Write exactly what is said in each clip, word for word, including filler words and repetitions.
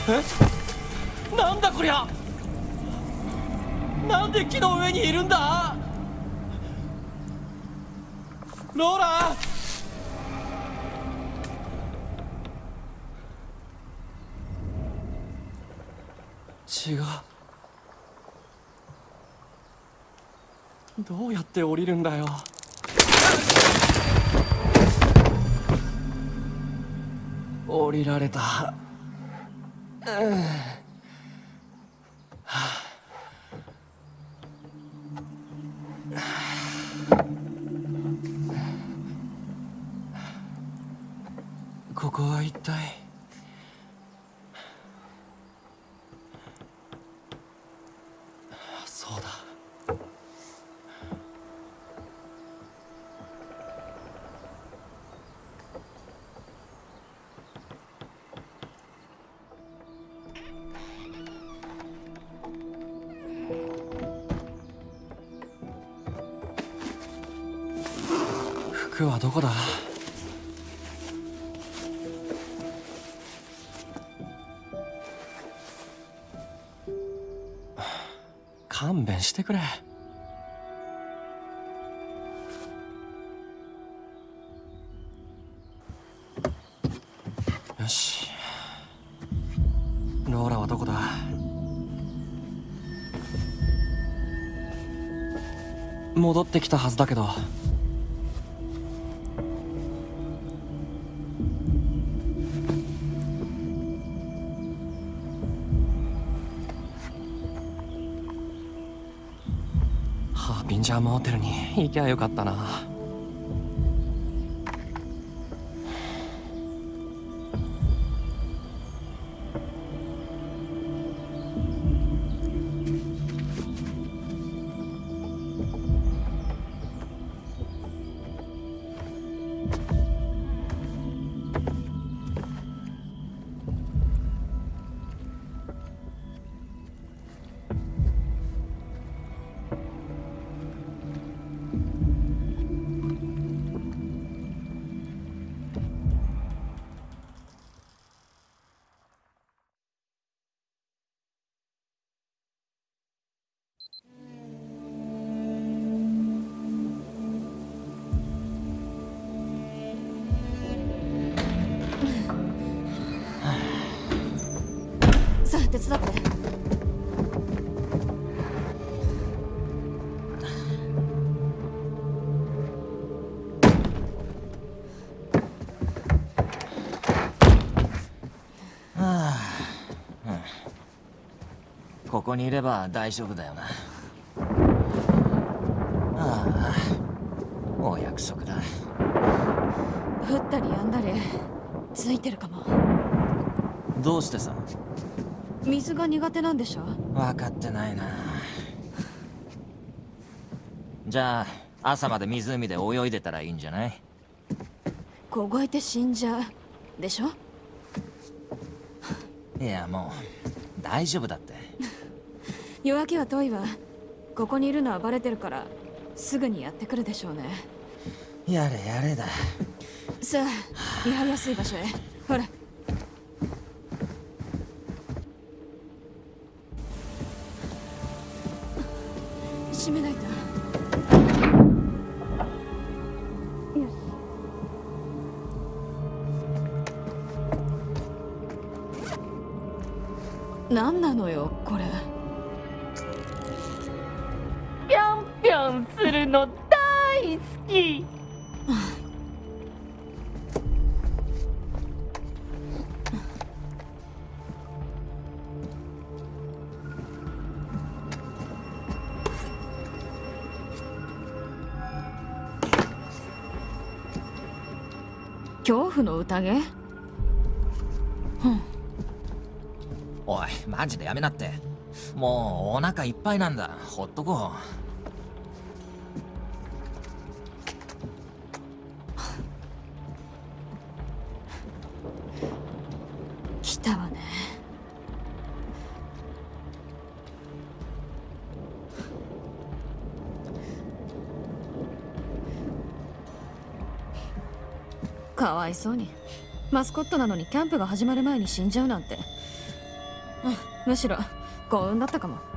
え、なんだこりゃ。なんで木の上にいるんだ。ローラ。違う。どうやって降りるんだよ。降りられた。うん、はあ、ここは一体。そうだ。服はどこだ。勘弁してくれ。よし。ローラはどこだ。戻ってきたはずだけど。ハービンジャーモーテルに行きゃよかったな。 さあ手伝って。 はあ、うん、ここにいれば大丈夫だよな。ああ、お約束だ。 降ったりやんだりついてるかも。 どうしてさ。 水が苦手なんでしょ。 分かってないな。じゃあ朝まで湖で泳いでたらいいんじゃない。 凍えて死んじゃうでしょ。 いやもう大丈夫だって。 夜明けは遠いわ。ここにいるのはバレてるからすぐにやってくるでしょうね。 やれやれだ。 さあやりやすい場所へ。ほら。閉めないと。よし。何なのよこれ。 ぴょんぴょんするの大好き。 恐怖の宴？うん。 おいマジでやめなって。もうお腹いっぱいなんだ。ほっとこう。来たわね。かわいそうに。マスコットなのにキャンプが始まる前に死んじゃうなんてむしろ幸運だったかも。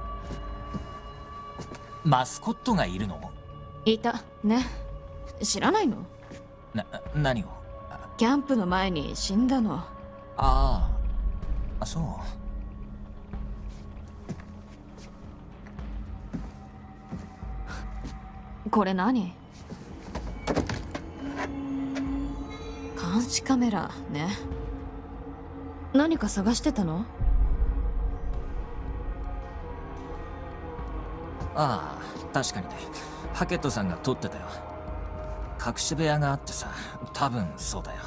マスコットがいるの？ いたね。知らないの？ な、何を？ キャンプの前に死んだの。 ああ、そう。 これ何？監視カメラね。何か探してたの？ ああ、確かにね。ハケットさんが撮ってたよ。隠し部屋があってさ、多分そうだよ。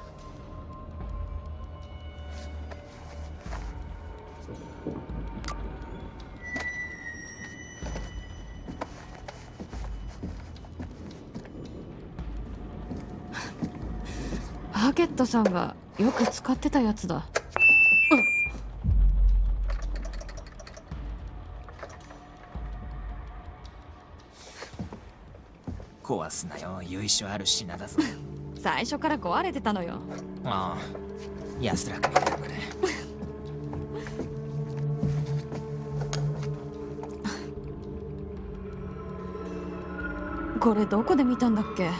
ハケットさんがよく使ってたやつだ。 壊すなよ、由緒ある品だぞ。 最初から壊れてたのよ。 ああ、安らかになるから。 これどこで見たんだっけ？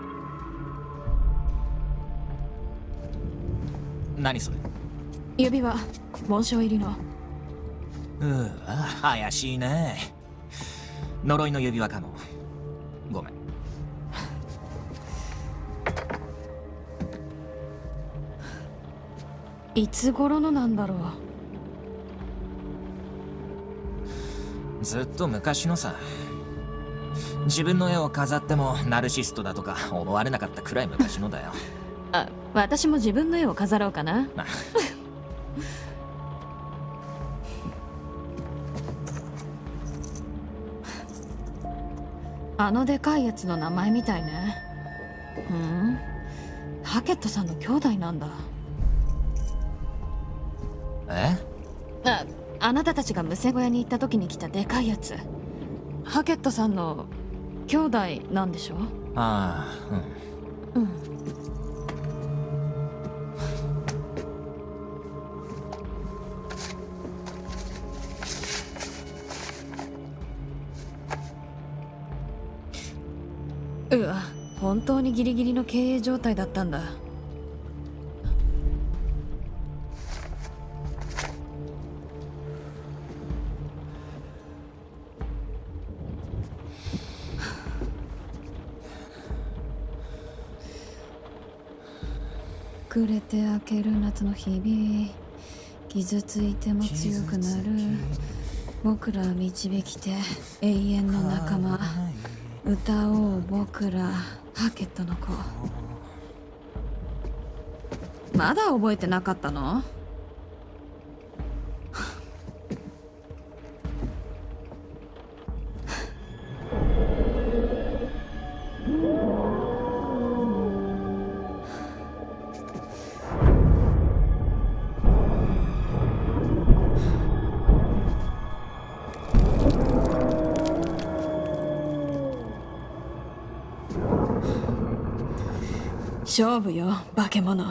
何それ？ 指輪、紋章入りの。 うわ、怪しいね。呪いの指輪かも。ごめん。 いつ頃のなんだろう。ずっと昔のさ。自分の絵を飾ってもナルシストだとか思われなかったくらい昔のだよ。 あ、私も自分の絵を飾ろうかな。あのでかいやつの名前みたいね。ふん、ハケットさんの兄弟なんだ。 え？ あ、あなたたちがむせ小屋に行った時に来たでかいやつ。ハケットさんの兄弟なんでしょ？ ああ、うん。うん。 うわ、本当にギリギリの経営状態だったんだ。暮れて明ける夏の日々、傷ついても強くなる、僕ら導きて永遠の仲間、歌おう僕らハケットの子。まだ覚えてなかったの？勝負よ、化け物。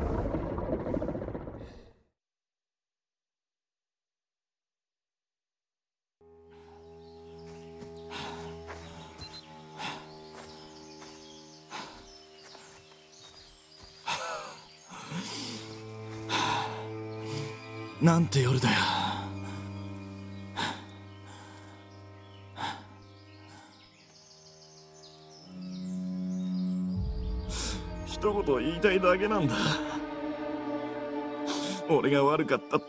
なんて夜だよ。一言言いたいだけなんだ。俺が悪かったって。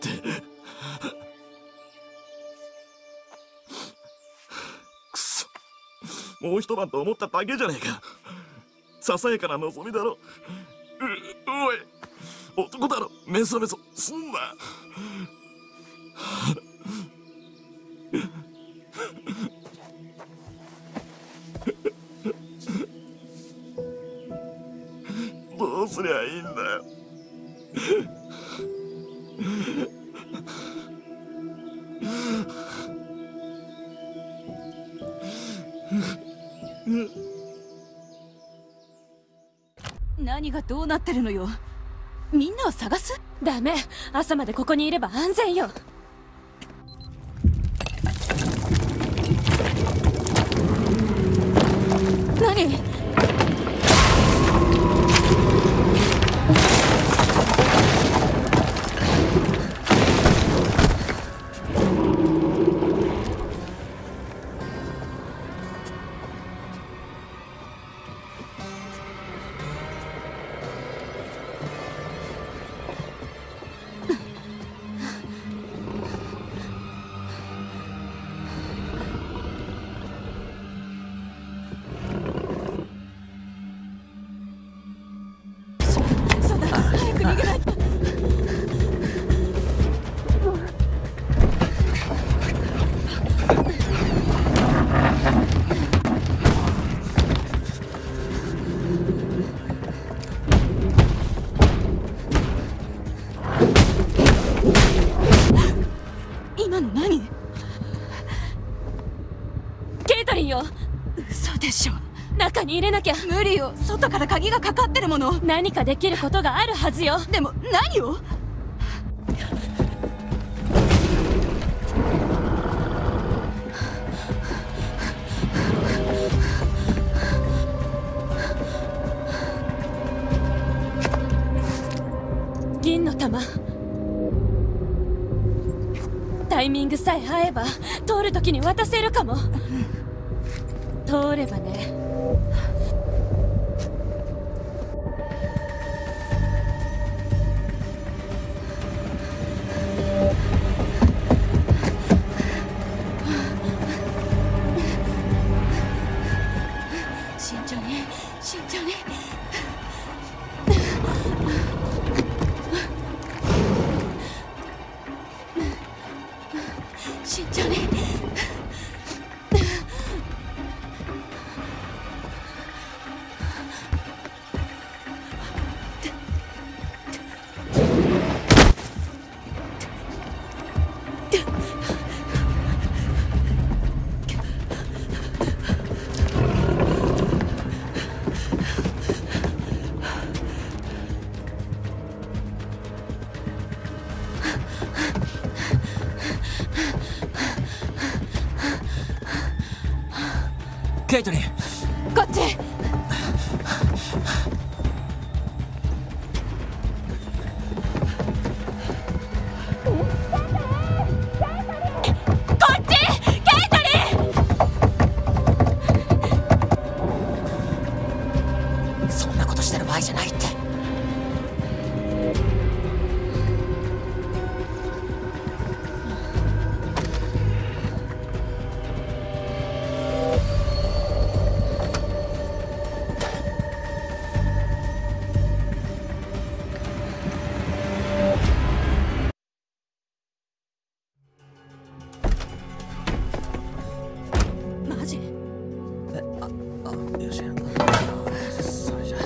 くそ、もう一晩と思っただけじゃねえか。ささやかな望みだろ。う、おい、男だろ、メソメソすんな。どうすりゃいいんだよ。 何がどうなってるのよ。みんなを探す？ダメ、朝までここにいれば安全よ。 何？今の何？ケイトリンよ。嘘でしょ。中に入れなきゃ。無理よ。外から鍵がかかってるもの。何かできることがあるはずよ。でも何を？銀の玉。タイミングさえ合えば通るときに渡せるかも。通ればね。慎重に慎重に。慎重に。 ケイトリン、 こっち。 そんなことしてる場合じゃないって。 マジ？ え、あ、あ、よし。それじゃ。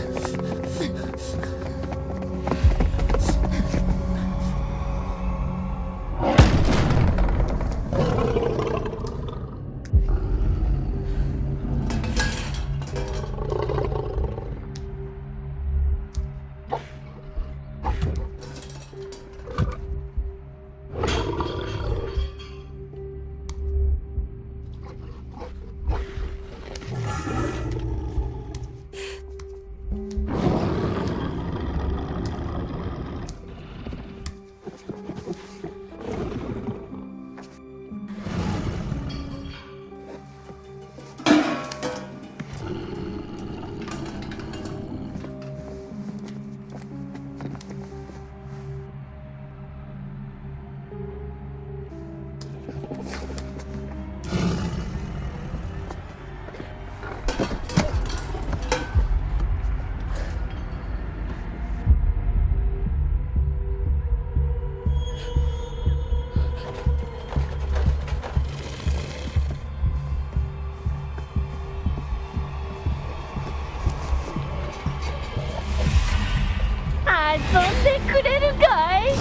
遊んでくれるかい？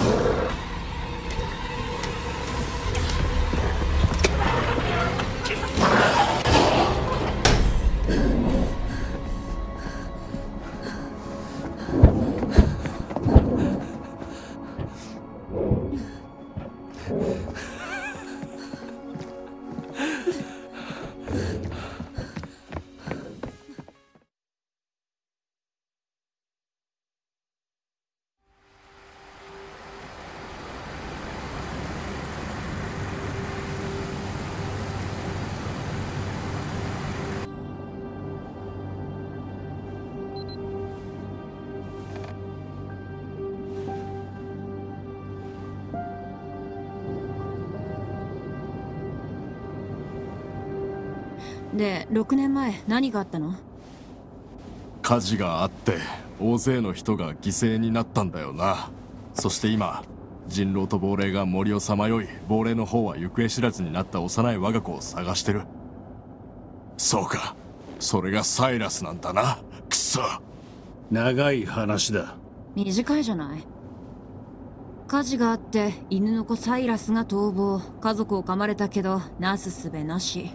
で、ろくねんまえ何があったの？ 火事があって大勢の人が犠牲になったんだよな。そして今人狼と亡霊が森をさまよい、亡霊の方は行方知らずになった幼い我が子を探してる。そうか、それがサイラスなんだな。くそ。 長い話だ。 短いじゃない。火事があって犬の子サイラスが逃亡、家族を噛まれたけどなすすべなし。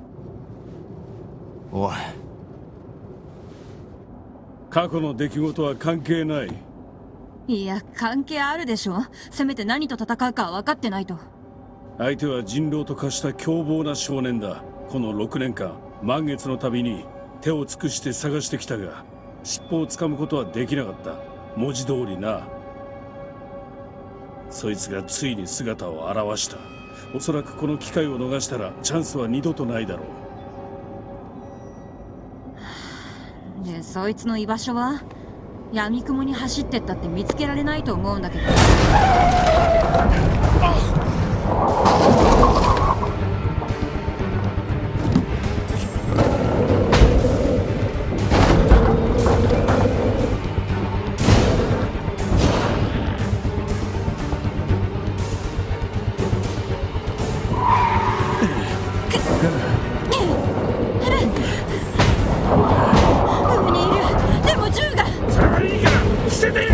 おい、 過去の出来事は関係ない。 いや、関係あるでしょ。せめて何と戦うか分かってないと。 相手は人狼と化した凶暴な少年だ。このろくねんかん満月のたびに手を尽くして探してきたが、尻尾をつかむことはできなかった。文字通りな。そいつがついに姿を現した。おそらくこの機会を逃したらチャンスは二度とないだろう。で、そいつの居場所は？闇雲に走ってったって見つけられないと思うんだけど。上にいる。でも銃が。 それはいいから伏せてよ。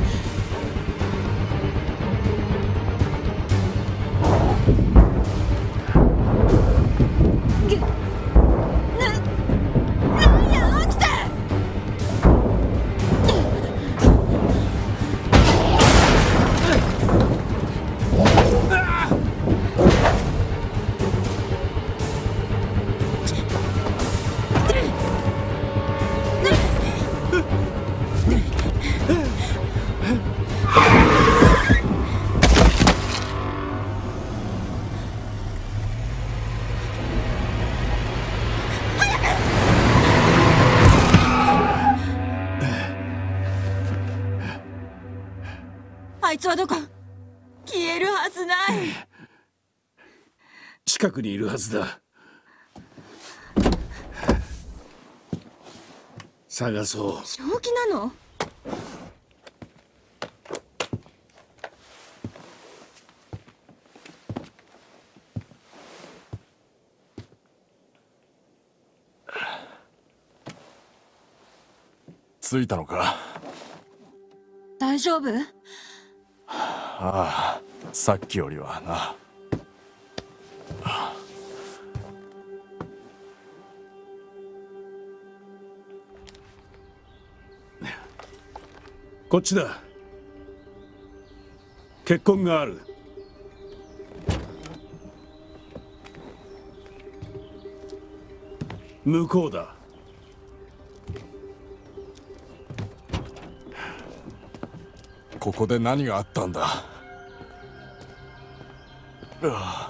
あいつはどこ？消えるはずない。 近くにいるはずだ。探そう。 正気なの？ 着いたのか？ 大丈夫？ ああ、さっきよりはな。 こっちだ。血痕がある。向こうだ。 ここで何があったんだ？うわ。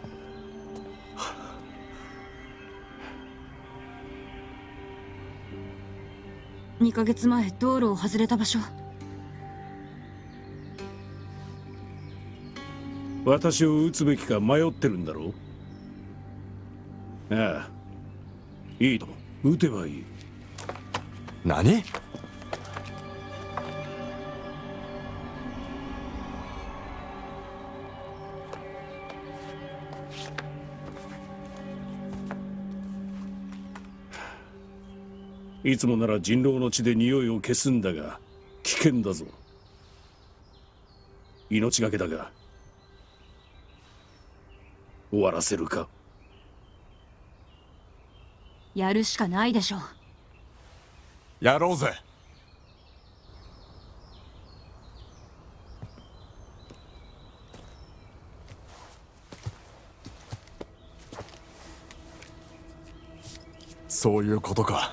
にかげつまえ道路を外れた場所。 私を撃つべきか迷ってるんだろう。ああ、いいとも撃てばいい。 何？ いつもなら人狼の血で匂いを消すんだが危険だぞ。命がけだが終わらせるか？ やるしかないでしょう。 やろうぜ。そういうことか。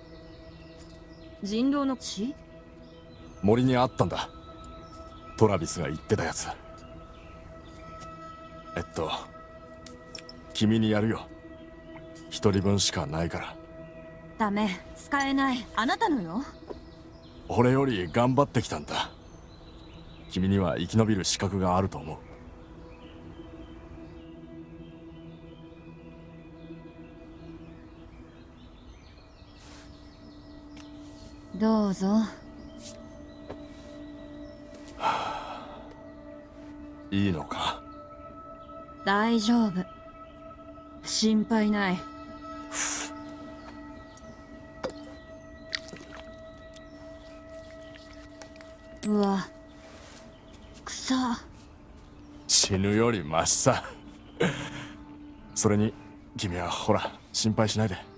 人狼の血？ 森にあったんだ。トラビスが言ってたやつ。えっと君にやるよ。一人分しかないから。 ダメ、使えない。あなたのよ。 俺より頑張ってきたんだ。君には生き延びる資格があると思う。 どうぞ。 いいのか？ 大丈夫。心配ない。うわ、草。 死ぬよりマシさ。それに君はほら心配しないで。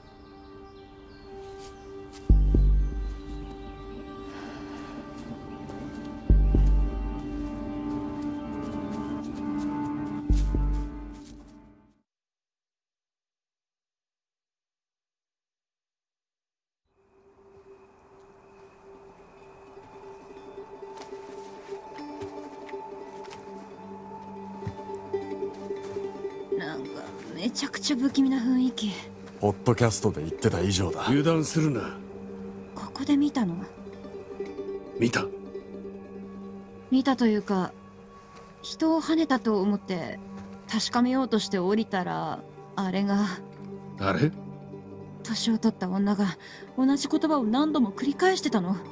なんかめちゃくちゃ不気味な雰囲気。 ポッドキャストで言ってた以上だ。 油断するな。 ここで見たの？ 見た。 見たというか、人を跳ねたと思って確かめようとして降りたら、あれが。 あれ？ 年を取った女が同じ言葉を何度も繰り返してたの。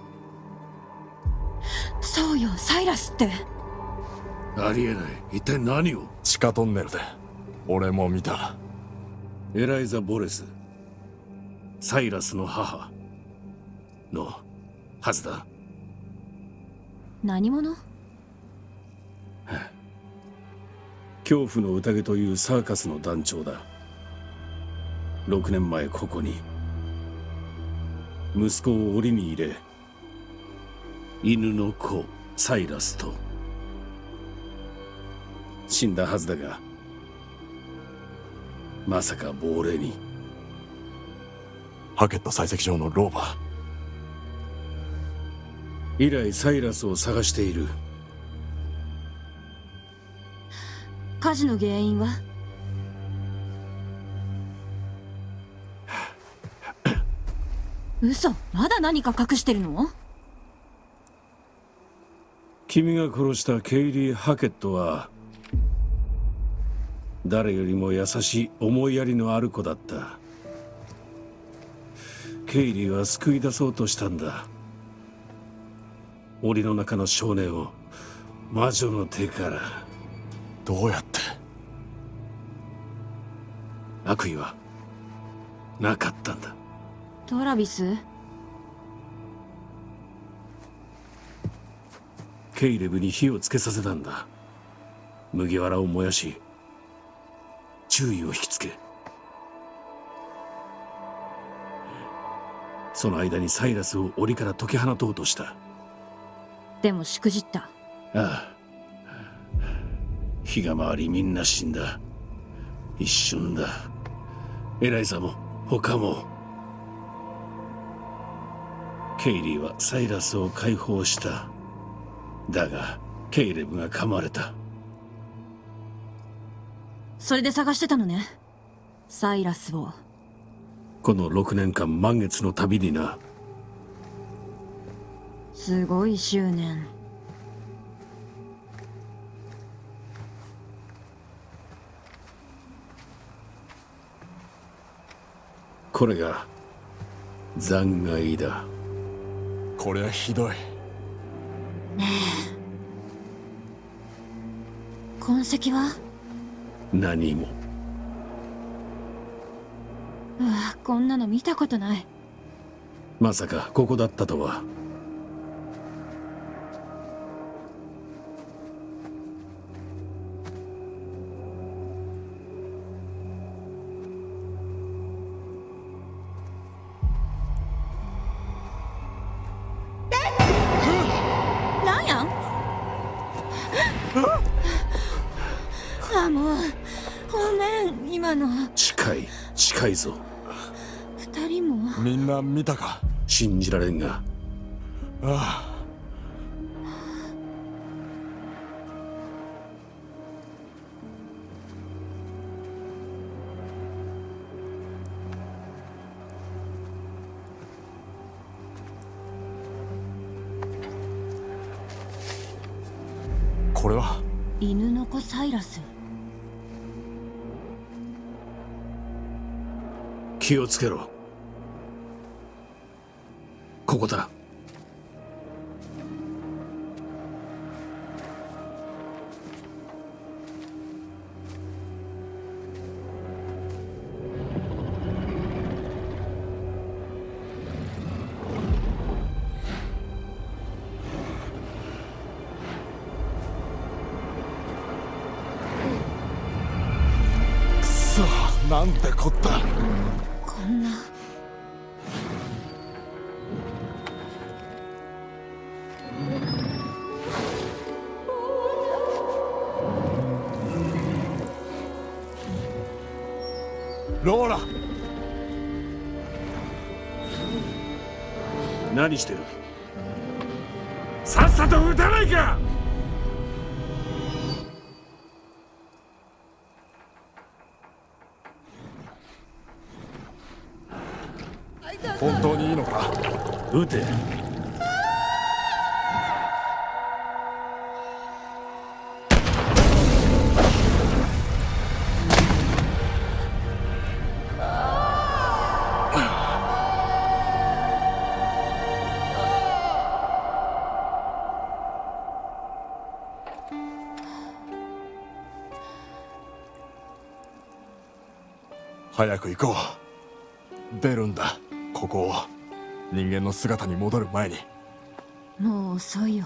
そうよ、サイラスって。 ありえない。一体何を？ 地下トンネルで俺も見た。 エライザ・ボレス、サイラスの母のはずだ。 何者？ 恐怖の宴というサーカスの団長だ。ろくねんまえここに息子を檻に入れ、犬の子サイラスと死んだはずだが、まさか亡霊に。 ハケット採石場のローバ以来サイラスを探している。 火事の原因は？嘘、まだ何か隠してるの？ 君が殺したケイリー・ハケットは誰よりも優しい思いやりのある子だった。ケイリーは救い出そうとしたんだ。檻の中の少年を魔女の手から。 どうやって？ 悪意はなかったんだ。 トラビス？ ケイレブに火をつけさせたんだ。麦わらを燃やし注意を引きつけ、その間にサイラスを檻から解き放とうとした。 でもしくじった。 ああ、日が回りみんな死んだ。一瞬だ。エライザも他も。ケイリーはサイラスを解放した。だがケイレブが噛まれた。 それで探してたのね、サイラスを。 このろくねんかん満月の旅にな。 すごい執念。 これが残骸だ。 こりゃひどい。 ねえ、痕跡は？ 何も。 うわ、こんなの見たことない。 まさかここだったとは。 なんやん？あ、もうごめん、今の。 近い近いぞ。 二人も。 みんな見たか？ 信じられんが。 ああ。これは犬の子サイラス。 気をつけろ。こここだ。 くそ、なんてこった。 こんな。 ローラ、 何してる？さっさと撃たないか！ 本当にいいのか？ 撃て。 早く行こう。出るんだ、ここを。人間の姿に戻る前に。 もう遅いよ。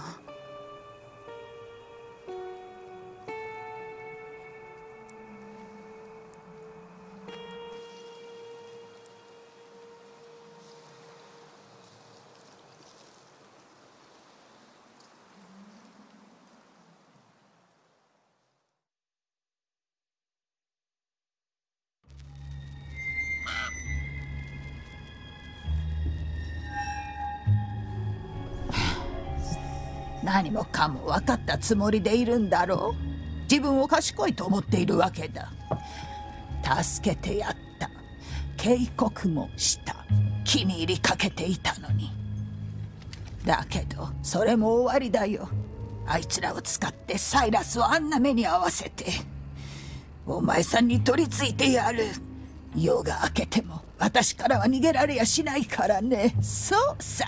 何もかも分かったつもりでいるんだろう。自分を賢いと思っているわけだ。助けてやった。警告もした。気に入りかけていたのに。だけどそれも終わりだよ。あいつらを使ってサイラスをあんな目に遭わせて、お前さんに取り付いてやる。夜が明けても私からは逃げられやしないからね。そうさ。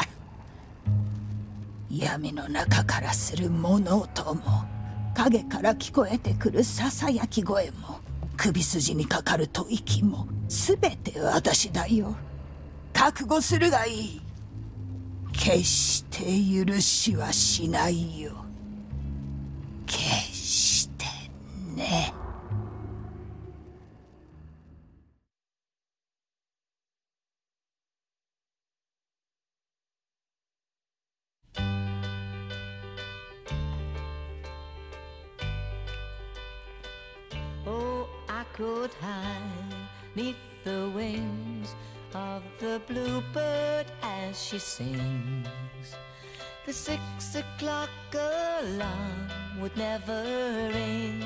闇の中からする物音も、影から聞こえてくるささやき声も、首筋にかかる吐息も、すべて私だよ。覚悟するがいい。決して許しはしないよ。決してね。 I could hide neath the wings of the bluebird as she sings. The six o'clock alarm would never ring,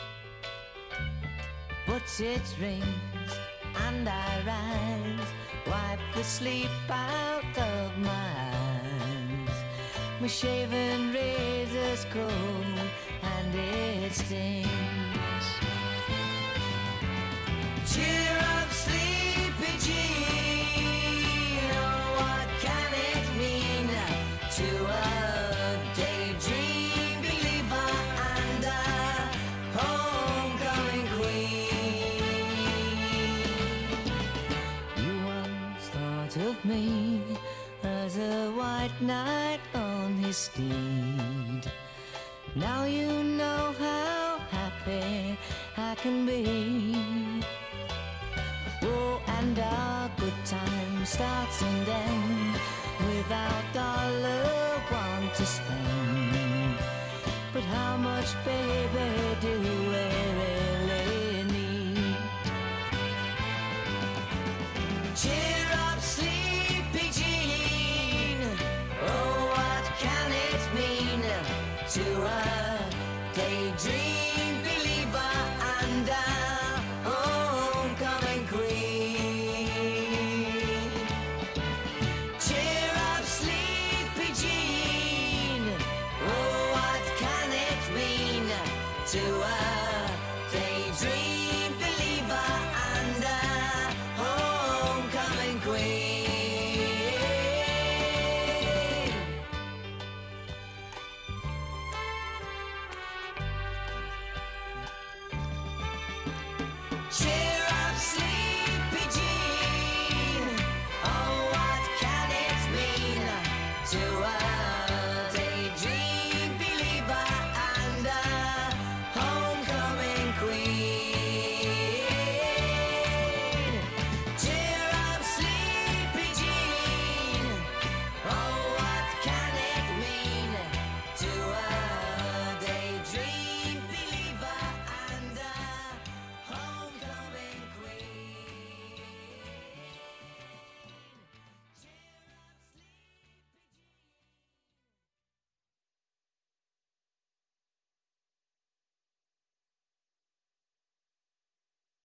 but it rings and I rise, wipe the sleep out of my eyes. My shaven razor's cold and it stings. Cheer up, sleepy Jean. Oh, what can it mean to a daydream believer and a homecoming queen? You once thought of me as a white knight on his steed. Now you know how happy I can be. Oh, and our good time starts and ends without dollar one to spend. But how much, baby?